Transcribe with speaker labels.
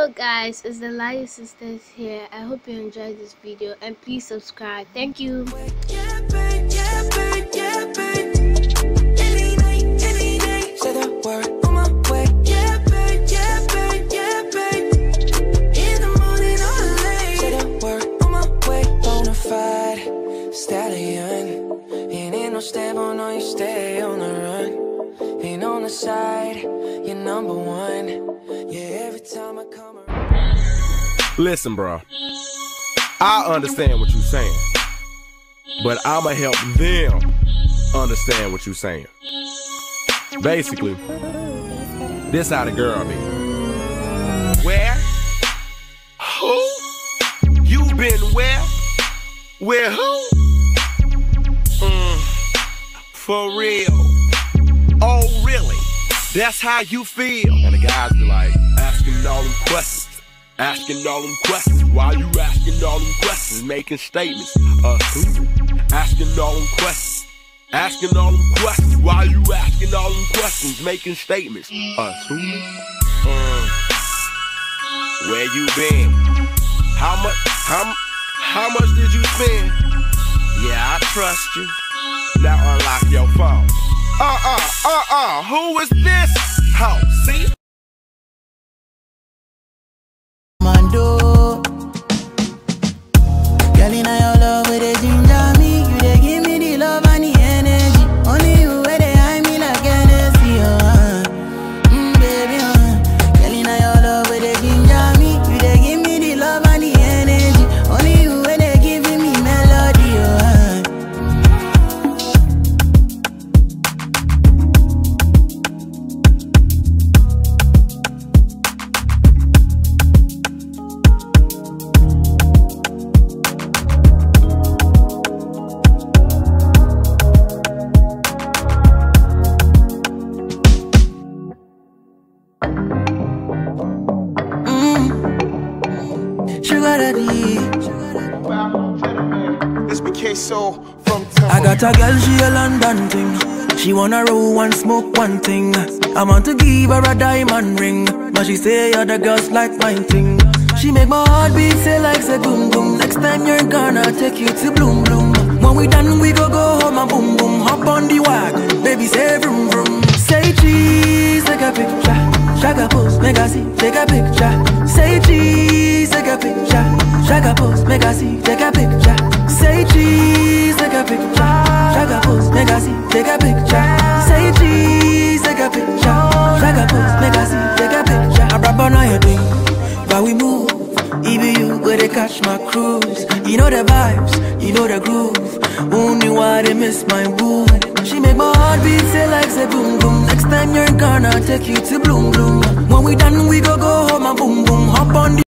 Speaker 1: Hello guys, it's the Lion Sisters here. I hope you enjoyed this video and please subscribe. Thank you.
Speaker 2: Yeah, babe, yeah, babe, yeah, babe. Any night, any day. Say the word on my way. Yeah, babe, yeah, babe, yeah, babe. In the morning or late. Say the word on my way. Bonafide stallion. Ain't no stable, no, you stay on the run. Ain't on the side, you're number one. Yeah, every time I come around.
Speaker 3: Listen, bro. I understand what you're saying, but I'ma help them understand what you're saying. Basically, this how the girl be. Where? Who? You been where? Where who? For real. Oh, really? That's how you feel? And the guys be like, asking all them questions. Asking all them questions. Why you asking all them questions? Making statements. Asking all them questions. Asking all them questions. Why you asking all them questions? Making statements. Where you been? How much did you spend? Yeah, I trust you. Now unlock your phone. Who is this? How? See?
Speaker 4: Mando, girl, in your love with the ginger me, you dey give me the love and the energy. Only you where they hide me like Hennessy, baby, girl, in your love with the ginger me, you dey give me the love and the energy. Only you where they giving me melody,
Speaker 2: I got a girl, she a London thing. She wanna roll and smoke one thing. I want to give her a diamond ring, but she say other girls like mine thing. She make my heart beat say like say boom boom. Next time you're gonna take you to Bloom Bloom. When we done we go home and boom boom. Hop on the wagon, baby say vroom vroom. Say cheese, take a picture. Shaka pose, make I see, take a picture. Say cheese, take a picture. Shaka pose, make I see, take a picture. Say cheese, take a picture. Shaka pose, make I see, take a picture. Say cheese, take a picture. Shaka pose, make I see, take a picture. I rap on your thing, but we move. Even you where they catch my cruise. You know the vibes, you know the groove. Only why they miss my boo. She make my heart beat say like say boom boom. Next time you're gonna take you to Bloom Bloom. When we done we go home and boom boom. Hop on the